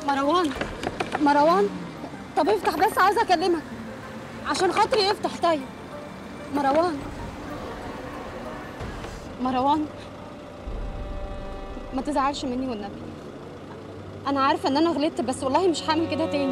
مروان، مروان، طب افتح بس، عايزه اكلمك عشان خاطري، افتح طيب. مروان، مروان، ما تزعلش مني والنبي. انا عارفه ان انا غلطت، بس والله مش هعمل كده تاني.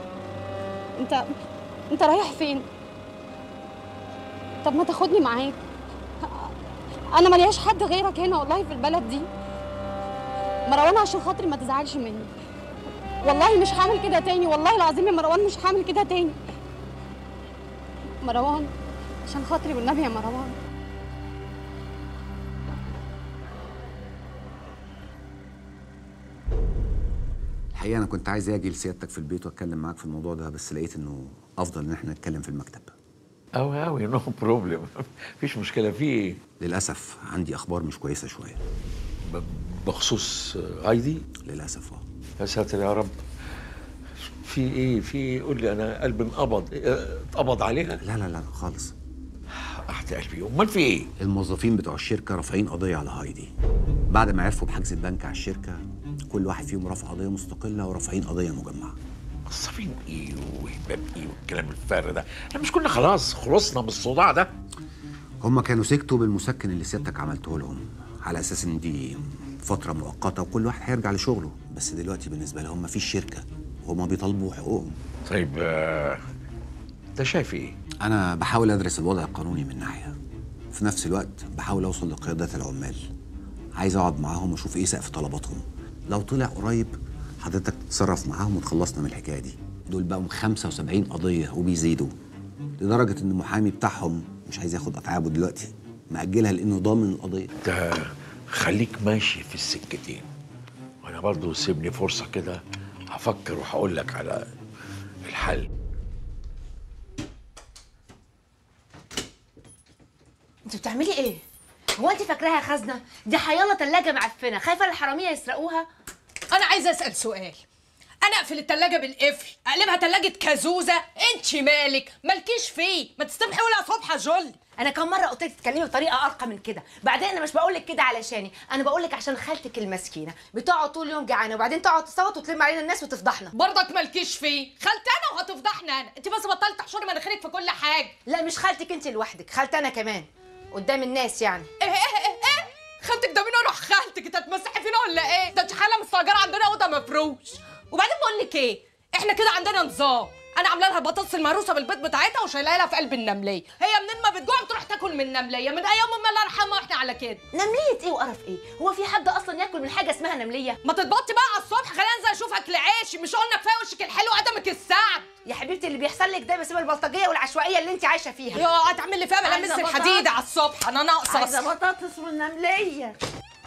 انت رايح فين؟ طب ما تاخدني معاك، انا ملياش حد غيرك هنا والله في البلد دي. مروان عشان خاطري ما تزعلش مني، والله مش هعمل كده تاني، والله العظيم يا مروان مش هعمل كده تاني. مروان عشان خاطري والنبي يا مروان. الحقيقة أنا كنت عايز أجي لسيادتك في البيت وأتكلم معاك في الموضوع ده، بس لقيت إنه أفضل إن إحنا نتكلم في المكتب. أوي نو بروبلم، مفيش مشكلة. في إيه؟ للأسف عندي أخبار مش كويسة شوية. بخصوص هايدي؟ للأسف يا ساتر يا رب. في إيه؟ في إيه؟ قول لي، أنا قلبي اتقبض عليها؟ لا خالص. أحد قلبي، أمال في إيه؟ الموظفين بتوع الشركة رافعين قضية على هايدي. بعد ما عرفوا بحجز البنك على الشركة، كل واحد فيهم رافع قضية مستقلة ورافعين قضية مجمعة. موظفين إيه وهباب إيه والكلام الفارغ ده؟ إحنا مش كنا خلاص خلصنا من الصداع ده؟ هما كانوا سكتوا بالمسكن اللي سيادتك عملته لهم على أساس إن دي فترة مؤقتة وكل واحد هيرجع لشغله، بس دلوقتي بالنسبة لهم مفيش شركة وهما بيطالبوا حقوقهم. طيب أنت شايف إيه؟ أنا بحاول أدرس الوضع القانوني من ناحية، في نفس الوقت بحاول أوصل لقيادات العمال. عايز أقعد معاهم وأشوف إيه سقف طلباتهم. لو طلع قريب حضرتك تتصرف معاهم وتخلصنا من الحكاية دي. دول بقوا 75 قضية وبيزيدوا، لدرجة إن المحامي بتاعهم مش عايز ياخد أتعابه دلوقتي، مأجلها لأنه ضامن القضية. أنت خليك ماشي في السكتين، وأنا برضو سيبني فرصة كده هفكر وهقول لك على الحل. انت بتعملي ايه؟ هو انت فاكراها خزنه؟ دي حيالة تلاجة معفنه، خايفه الحراميه يسرقوها؟ انا عايزه اسال سؤال. انا اقفل التلاجة بالقفل، اقلبها تلاجة كازوزه؟ انت مالكيش فيه، ما تستبحي ولا صبحه جل. انا كم مره قلت لك تتكلمي بطريقه ارقى من كده. بعدين انا مش بقول لك كده علشاني، انا بقول لك عشان خالتك المسكينه بتقعد طول اليوم جعانه وبعدين تقعد تصوت وتلم علينا الناس وتفضحنا. برضك مالكيش فيه، خالتي انا وهتفضحنا انا. انت بس بطلت تحشري مناخيرك في كل حاجه. لا مش خالتك انت لوحدك، خالتي انا كمان قدام الناس يعني. ايه خالتك ده مين؟ اروح خالتك انت هتمسحي فينا ولا ايه؟ ده انت حاله مستاجره عندنا اوضه مفروش. وبعدين بقول لك ايه، احنا كده عندنا نظام. انا عامله لها البطاطس المهروسه بالبيض بتاعتها وشايلها لها في قلب النمليه. هي منين ما بتجوع بتروح تاكل من النمليه، من ايام امي الله يرحمها واحنا على كده. نمليه ايه وقرف ايه؟ هو في حد اصلا ياكل من حاجه اسمها نمليه؟ ما تتبطي بقى على الصبح، خلينا انزل اشوف اكل عيشي. مش قلنا كفايه وشك الحلو وقدمك السعد؟ يا حبيبتي اللي بيحصل لك ده بسبب البلطجيه والعشوائيه اللي انت عايشه فيها. يا هتعمل لي فيها ملامس الحديد على الصبح، انا ناقصه. عايزه بطاطس والنمليه.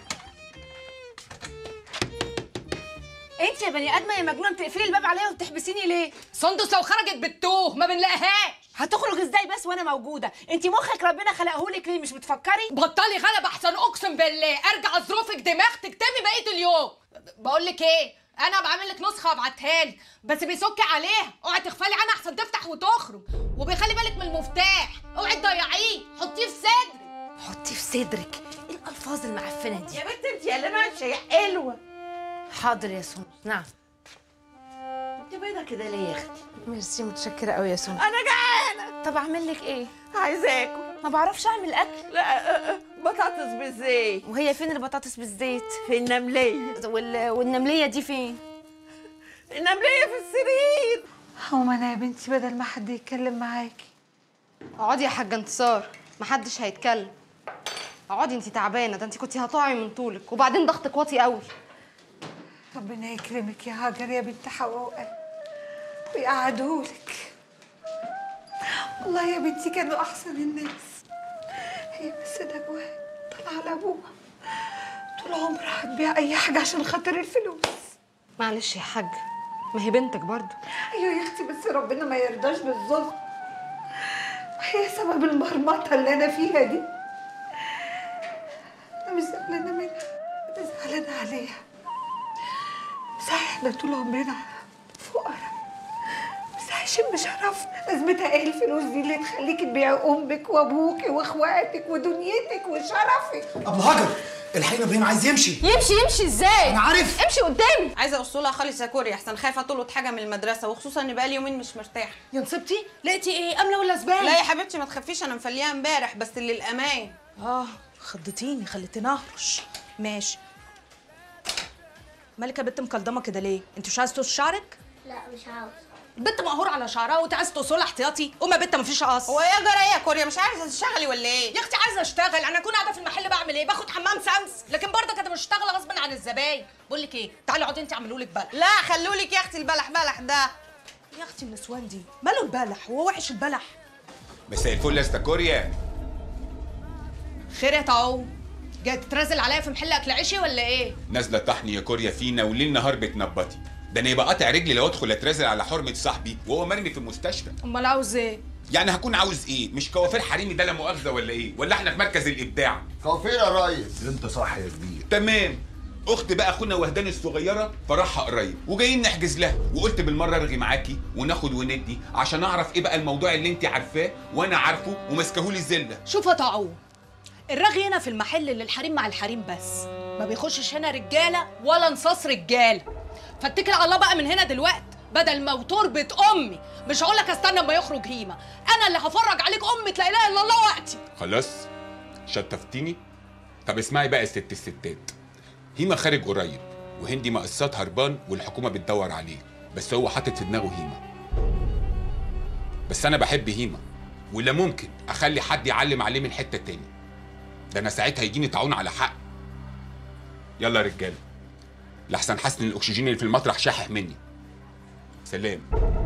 انت يا بني ادمه يا مجنونه بتقفلي الباب عليا وبتحبسيني ليه؟ سندس لو خرجت بتوه ما بنلاقيهاش. هتخرج ازاي بس وانا موجوده؟ انت مخك ربنا خلقهولك ليه؟ مش بتفكري؟ بطلي غلب احسن، اقسم بالله ارجع ظروفك دماغ تكتبي بقيه اليوم. بقول لك ايه، انا بعمل لك نسخه وابعتها لك، بس بيسكي عليها. اوعي تغفلي عنها احسن تفتح وتخرج، وبيخلي بالك من المفتاح، اوعي تضيعيه، حطيه في صدرك. حطيه في صدرك؟ ايه الالفاظ المعفنه دي؟ يا بنت انت يا اللي ماشيه يا حلوه. حاضر يا سون. نعم. انت بيضه كده ليه يا اختي؟ ميرسي، متشكره قوي يا سون. انا جعانه. طب اعمل لك ايه؟ عايزه اكل. ما بعرفش اعمل اكل. لا بطاطس بالزيت. وهي فين البطاطس بالزيت؟ في النمليه. والنمليه دي فين؟ النمليه في السرير. هو انا يا بنتي بدل ما حد يتكلم معاكي. اقعدي يا حاجه انتصار، محدش هيتكلم. اقعدي، انت تعبانه، ده انت كنتي هتقعي من طولك، وبعدين ضغطك واطي قوي. ربنا يكرمك يا هاجر يا بنت حواء ويقعدهولك. والله يا بنتي كانوا احسن الناس. هي بس نجوى طلع على ابوها طول عمرها هتبيع اي حاجه عشان خاطر الفلوس. معلش يا حاجه، ما هي بنتك برضه. ايوه يا اختي، بس ربنا ما يرضاش بالظلم، وهي سبب المرمطه اللي انا فيها دي. انا مش زعلانه منها، انا زعلانه عليها. صحيح احنا طول عمرنا فقراء، بس عايشين بشرفنا. لازمتها ايه الفلوس دي اللي تخليكي تبيعي امك وابوكي واخواتك ودنيتك وشرفك؟ ابو هاجر الحقيقه ابراهيم عايز يمشي. يمشي ازاي؟ انا عارف. امشي قدامي. عايزه اوصلها خالص يا كوري احسن خايفه تلقط حاجه من المدرسه، وخصوصا ان بقالي يومين مش مرتاحه. يا نصيبتي لقيتي ايه؟ امله ولا زباله؟ لا يا حبيبتي ما تخافيش، انا مفليها امبارح بس للامان. خضتيني خليتيني اهرش. ماشي. مالك يا بنت مكلضمه كده ليه؟ انت مش عايزه تقص شعرك؟ لا مش عاوز. البنت مقهور على شعرها وانت عايزه تقصلها احتياطي؟ قوم يا بنت مفيش قص. هو ايه جرى يا كوريا؟ مش عايزه تشتغلي ولا ايه؟ يا اختي عايزه اشتغل، انا اكون قاعده في المحل بعمل ايه؟ باخد حمام سمس، لكن برضه انا مش هشتغل غصب عن الزباين. بقول لك ايه؟ تعالي اقعدي انت اعملوا لك بلح. لا خلولك يا اختي البلح بلح ده. يا اختي النسوان دي ماله البلح؟ هو وحش البلح؟ مساء الفل يا استا كوريا. خير يا طاو، جاي تترازل عليا في محل اكل عيشي ولا ايه؟ نازله طحني يا كوريا فينا وليل نهار بتنبطي. ده انا يبقى قاطع رجلي لو ادخل اترازل على حرمه صاحبي وهو مرمي في المستشفى. امال عاوز ايه؟ يعني هكون عاوز ايه؟ مش كوافير حريمي ده لا مؤاخذه ولا ايه؟ ولا احنا في مركز الابداع؟ كوافير يا ريس. انت صح يا كبير. تمام. اخت بقى اخونا وهدان الصغيره فرحها قريب وجايين نحجز لها، وقلت بالمره ارغي معاكي وناخد وندي عشان اعرف ايه بقى الموضوع اللي انت عارفاه وانا عارفه وماسكهولي الزله. شوف يا طاعون، الرغي هنا في المحل اللي الحريم مع الحريم بس، ما بيخشش هنا رجاله ولا نصاص رجاله. فاتكل على الله بقى من هنا دلوقتي، بدل ما وتربة امي مش هقول لك استنى اما يخرج هيما، انا اللي هفرج عليك امة لا اله الا الله وقتي. خلاص شطفتيني. طب اسمعي بقى يا ست الستات، هيما خارج قريب وهندي مقصات هربان والحكومه بتدور عليه، بس هو حاطط في دماغه هيما. بس انا بحب هيما ولا ممكن اخلي حد يعلم عليه من حته تاني، ده انا ساعتها يجيني طاعون على حق. يلا يا رجاله لحسن حاسس ان الاكسجين اللي في المطرح شاحح مني. سلام.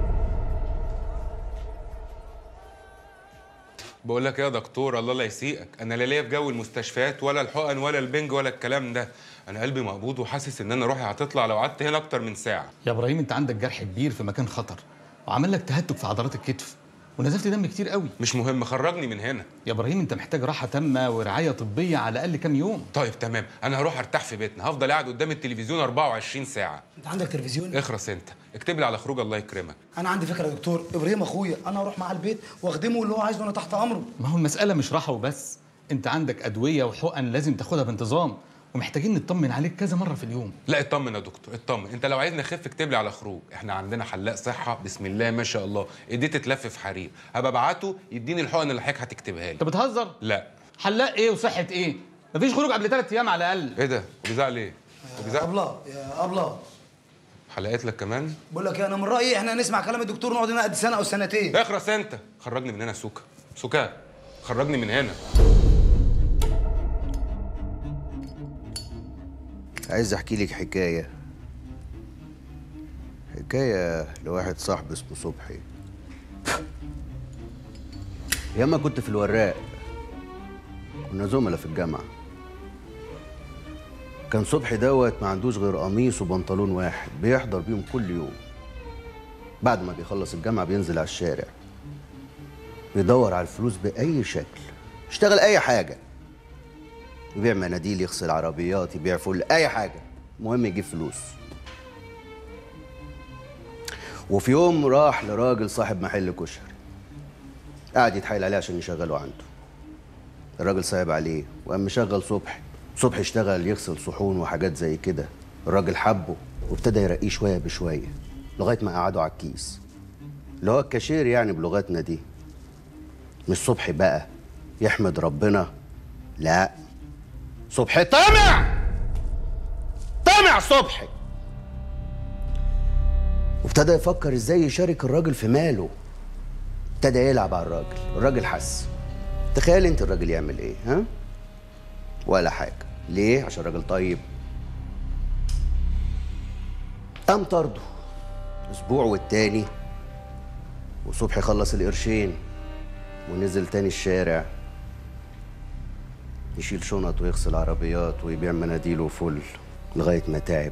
بقول لك يا دكتور الله لا يسيئك، انا لا ليا في جو المستشفيات ولا الحقن ولا البنج ولا الكلام ده، انا قلبي مقبوض وحاسس ان انا روحي هتطلع لو قعدت هنا اكتر من ساعه. يا ابراهيم انت عندك جرح كبير في مكان خطر وعمل لك تهتك في عضلات الكتف ونزلت دم كتير قوي. مش مهم، خرجني من هنا. يا ابراهيم انت محتاج راحه تامه ورعايه طبيه على الاقل كام يوم. طيب تمام، انا هروح ارتاح في بيتنا، هفضل قاعد قدام التلفزيون 24 ساعه. انت عندك تلفزيون؟ اخرس انت، اكتب لي على خروج الله يكرمك. انا عندي فكره يا دكتور، ابراهيم اخويا، انا اروح معاه البيت واخدمه اللي هو عايزه وانا تحت امره. ما هو المساله مش راحه وبس، انت عندك ادويه وحقن لازم تاخدها بانتظام، ومحتاجين نطمن عليك كذا مره في اليوم. لا اطمن يا دكتور اطمن، انت لو عايزني اخف اكتب لي على خروج، احنا عندنا حلاق صحه بسم الله ما شاء الله، ايديه تتلف في حرير، هبقى ابعته يديني الحقن اللي حضرتك هتكتبها لي. انت بتهزر؟ لا. حلاق ايه وصحه ايه؟ مفيش خروج قبل 3 ايام على الاقل. ايه ده؟ وبيزعل ايه؟ يا ابله يا ابله، حلقات لك كمان؟ بقول لك انا من رايي احنا نسمع كلام الدكتور ونقعد هنا قد سنه او سنتين. اخرس انت، خرجني من هنا سوكا سوكا، خرجني من هنا. عايز احكي لك حكايه لواحد صاحبي اسمه صبحي. ياما كنت في الوراق، كنا زملاء في الجامعه. كان صبحي دوت ما عندوش غير قميص وبنطلون واحد بيحضر بيهم كل يوم. بعد ما بيخلص الجامعه بينزل على الشارع بيدور على الفلوس باي شكل، يشتغل اي حاجه، يبيع مناديل، يغسل عربيات، يبيع فل، اي حاجه، المهم يجيب فلوس. وفي يوم راح لراجل صاحب محل كشري، قعد يتحايل عليه عشان يشغله عنده. الراجل صعب عليه وقام مشغل صبحي. صبحي اشتغل يغسل صحون وحاجات زي كده. الراجل حبه وابتدى يرقيه شويه بشويه لغايه ما قعده على الكيس، اللي هو الكاشير يعني بلغتنا دي. مش صبحي بقى يحمد ربنا، لا، صبحي طمع صبحي، وابتدى يفكر ازاي يشارك الراجل في ماله. ابتدى يلعب على الراجل حس. تخيل انت الراجل يعمل ايه؟ ها؟ ولا حاجه. ليه؟ عشان الراجل طيب. قام طرده اسبوع والتاني، وصبحي خلص القرشين ونزل تاني الشارع يشيل شنط ويغسل عربيات ويبيع مناديل وفل لغايه ما تعب.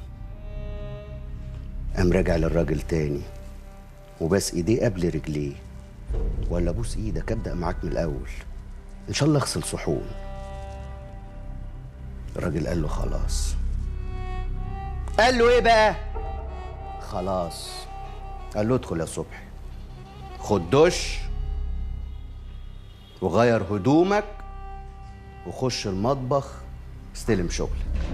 قام راجع للراجل تاني وباس ايديه قبل رجليه. ولا بوس ايدك، ابدا معاك من الاول، ان شاء الله اغسل صحون. الراجل قال له خلاص. قال له ايه بقى؟ خلاص. قال له ادخل يا صبحي، خد دش وغير هدومك وخش المطبخ استلم شغلك.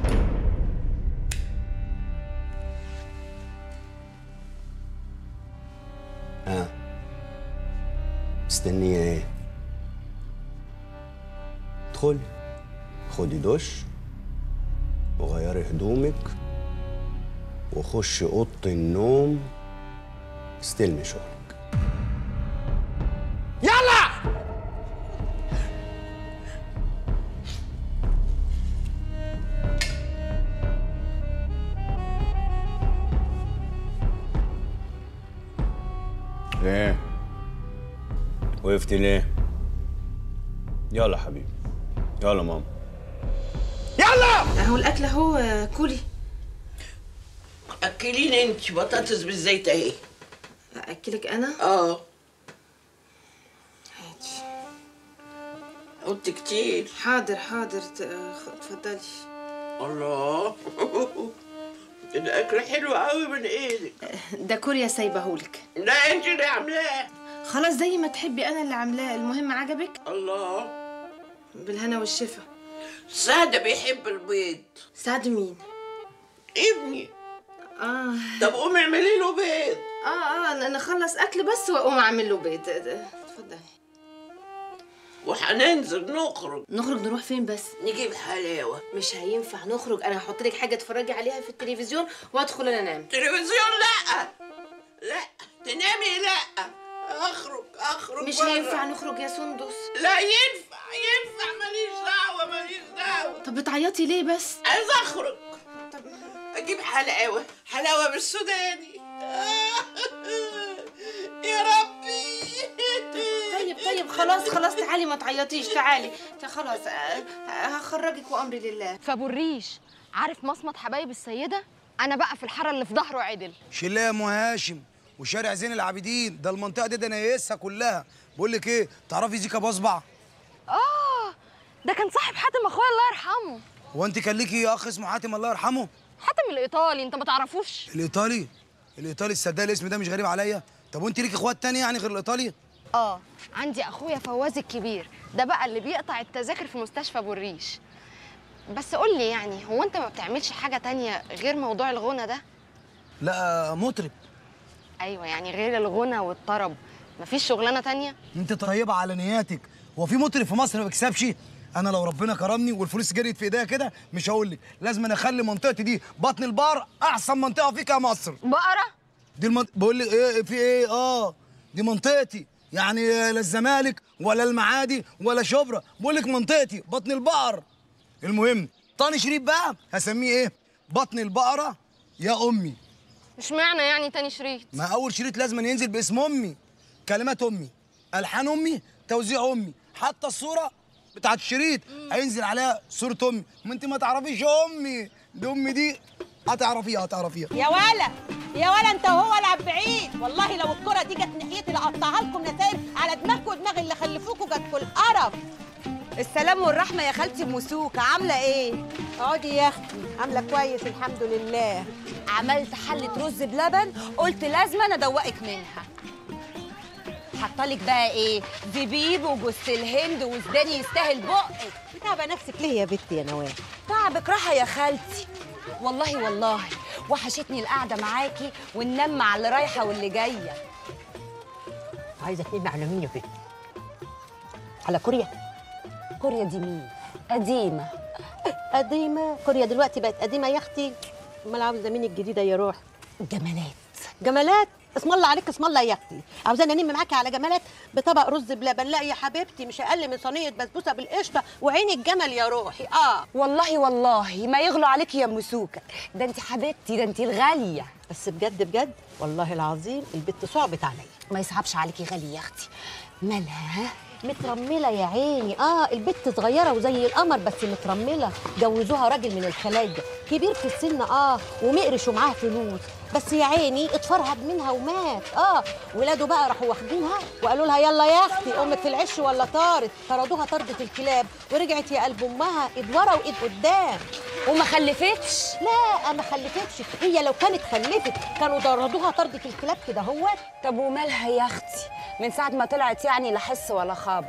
مستنية ايه؟ ادخلي خدي دش وغيري هدومك وخشي اوضه النوم استلمي شغلك. يلا. ايه؟ وقفتي ليه؟ يلا حبيبي يلا ماما. يلا. اهو الاكل اهو، كلي. اكليني انت بطاطس بالزيت اهي. اكلك انا؟ اه. قلت كتير. حاضر حاضر، اتفضلي. الله. الاكل حلو قوي من ايدك. ده كوريا سايبهولك. لا انت اللي عاملاه. خلاص زي ما تحبي، انا اللي عاملاه، المهم عجبك؟ الله. بالهنا والشفا. سعد بيحب البيض. سعد مين؟ ابني. طب قومي اعملي له بيض. انا اخلص اكل بس واقوم اعمل له بيض. اتفضلي. وهننزل نخرج نروح فين بس؟ نجيب حلاوه. مش هينفع نخرج، انا هحط لك حاجه تتفرجي عليها في التلفزيون وادخل انا انام. تلفزيون لا لا تنامي لا. اخرج مش برا. هينفع نخرج يا سندس. لا ينفع ماليش دعوه. طب بتعيطي ليه بس؟ عايزه اخرج. طب اجيب حلاوه بالسوداني. يا ربي. طيب خلاص تعالي ما تعيطيش، تعالي خلاص هخرجك وامري لله. فابو الريش، عارف مصمت حبايب السيده؟ انا بقى في الحاره اللي في ظهره عدل. شله يا ام هاشم وشارع زين العابدين، ده المنطقه دي نايسها كلها. بقول لك ايه، تعرفي زيكا بصبع؟ ده كان صاحب حاتم اخويا الله يرحمه. هو انت كان ليكي اخ اسمه حاتم الله يرحمه؟ حاتم الايطالي، انت ما تعرفوش؟ الايطالي الصدق الاسم ده مش غريب عليا. طب وانت ليكي اخوات تاني يعني غير الايطالي؟ عندي اخويا فواز الكبير، ده بقى اللي بيقطع التذاكر في مستشفى ابو الريش. بس قول لي يعني، هو انت ما بتعملش حاجه تانية غير موضوع الغنى ده؟ لا مطرب. ايوه يعني غير الغنى والطرب مفيش شغلانه تانية؟ انت طيبه على نياتك. هو في مطرب في مصر ما بيكسبش؟ انا لو ربنا كرمني والفلوس جريت في ايديا كده مش هقول لك، لازم انا اخلي منطقتي دي بطن البحر احسن منطقه فيك يا مصر. بقره؟ دي بقول لك ايه في ايه؟ دي منطقتي، يعني لا الزمالك ولا المعادي ولا شبرا، بقول لك منطقتي بطن البقر. المهم طاني شريف بقى هسميه ايه؟ بطن البقره يا امي. اشمعنى يعني تاني شريط؟ ما اول شريط لازم ينزل باسم امي، كلمات امي، الحان امي، توزيع امي، حتى الصوره بتاعت الشريط هينزل عليها صوره امي. ما انت ما تعرفيش امي دي، امي دي هتعرفيها. يا ولا انت وهو العب بعيد، والله لو الكره دي جت ناحيتي لقطعها لكم نتائج على دماغكم ودماغ اللي خلفوكوا جاتكوا القرف. السلام والرحمه يا خالتي موسوكه، عامله ايه؟ اقعدي يا اختي. عامله كويس الحمد لله. عملت حله رز بلبن، قلت لازم انا ادوقك منها. حطالك بقى ايه؟ زبيب وجوز الهند وزداني يستاهل بقك. بتعبى نفسك ليه يا بنتي يا نوال؟ تعبك راحه يا خالتي. والله وحشتني القعده معاكي وننام مع اللي رايحه واللي جايه. عايزه تنامي على مين يا بنتي؟ على كوريا؟ كوريا دي مين؟ قديمه. كوريا دلوقتي بقت قديمه يا اختي. امال عاوزه مين الجديده يا روح؟ جمالات. اسم الله عليك، اسم الله يا اختي. عاوزاني انام معاكي على جمالات بطبق رز بلبن؟ لا يا حبيبتي، مش اقل من صينيه بسبوسه بالقشطه وعين الجمل يا روحي. والله ما يغلو عليكي يا موسوكه، ده انت حبيبتي، ده انت الغاليه. بس بجد والله العظيم البت صعبت عليا. ما يصعبش عليكي غاليه يا اختي. مالها؟ مترمله يا عيني. البت صغيره وزي القمر بس مترمله. جوزوها راجل من الخلايجه كبير في السن ومقرش ومعاه فلوس، بس يا عيني اتفرهد منها ومات. ولاده بقى راحوا واخدينها وقالوا لها يلا يا اختي امك في العش ولا طارت. طردوها طردة الكلاب ورجعت يا قلب امها ايد ورا وايد قدام. وما خلفتش؟ لا ما خلفتش. هي لو كانت خلفت كانوا طردوها طردة الكلاب كده هوت. طب ومالها يا اختي؟ من ساعه ما طلعت يعني لا حس ولا خبر.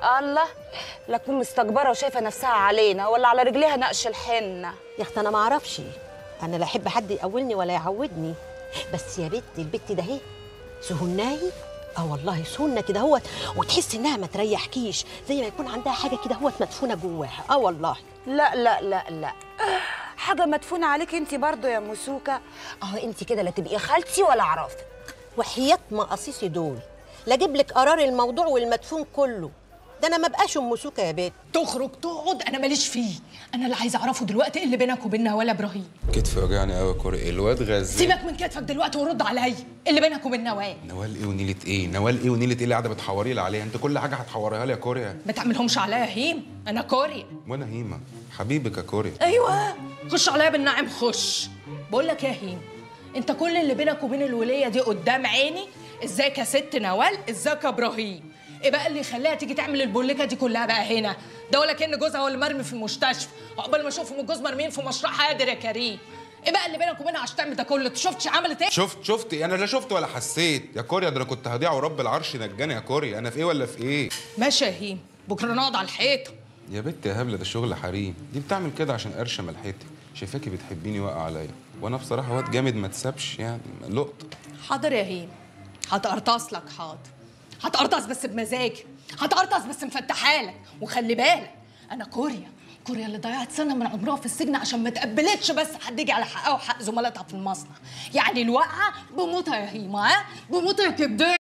الله، لا تكون مستكبره وشايفه نفسها علينا ولا على رجليها نقش الحنه. يا اختي انا ما اعرفش، انا لا احب حد يقولني ولا يعودني، بس يا بنت البت ده اهي سهناي. والله سهنه كده اهوت، وتحس انها ما تريحكيش، زي ما يكون عندها حاجه كده اهوت مدفونه جواها. والله. لا لا لا لا، حاجه مدفونه عليك انت برضو يا مسوكه. انت كده لا تبقي خالتي ولا اعرفك. وحياه مقاصيصي دول لا اجيب لك قرار الموضوع والمدفون كله، ده انا ما بقاش ام سوكه يا بنت. تخرج تقعد انا ماليش فيه، انا اللي عايزه اعرفه دلوقتي ايه اللي بينك وبين نوال ابراهيم. كتفي وجعني قوي يا كوري، الواد غزال. سيبك من كتفك دلوقتي ورد عليا، ايه اللي بينك وبين نوال؟ نوال ايه ونيله ايه؟ نوال ايه ونيله ايه اللي قاعده بتحوري لي عليها؟ انت كل حاجه هتحوريها لي يا كوريا. ما تعملهمش عليا يا هيم، انا كوريا. وانا هيمه حبيبك يا كوريا. ايوه خش عليا بالنعم خش. بقول لك يا هيم، انت كل اللي بينك وبين الوليه دي قدام عيني. ازيك يا ست نوال؟ ازيك يا ابراهيم؟ ايه بقى اللي يخليها تيجي تعمل البوليكه دي كلها بقى هنا؟ ده ولا كأن جوزها هو اللي مرمي في المستشفى، عقبال ما اشوفهم الجوز مرميين في مشروع قادر يا كريم. ايه بقى اللي بينك وبينها عشان تعمل ده كله؟ انت شفتش عملت ايه؟ شفت انا لا شفت ولا حسيت يا كوريا، ده انا كنت هضيع ورب العرش نجاني يا كوريا. انا في ايه ولا في ايه؟ ماشي يا هيم، بكره نقعد على الحيطه. يا بنت يا هبله، ده شغل حريم. دي بتعمل كده عشان قرشه ملحتي، شايفاكي بتحبيني واقع عليا، وانا بصراحه واد جامد ما تسابش يعني لقطه. حاضر يا هيم، هتقرطص لك. حاضر هتقرطص بس بمزاجي، هتقرطص بس مفتحالك. وخلي بالك انا كوريا اللي ضيعت سنه من عمرها في السجن عشان ما تقبلتش بس حد يجي على حقها وحق زملاتها في المصنع. يعني الوقعه بموتها يا هيما، بموتها يا كبدايه.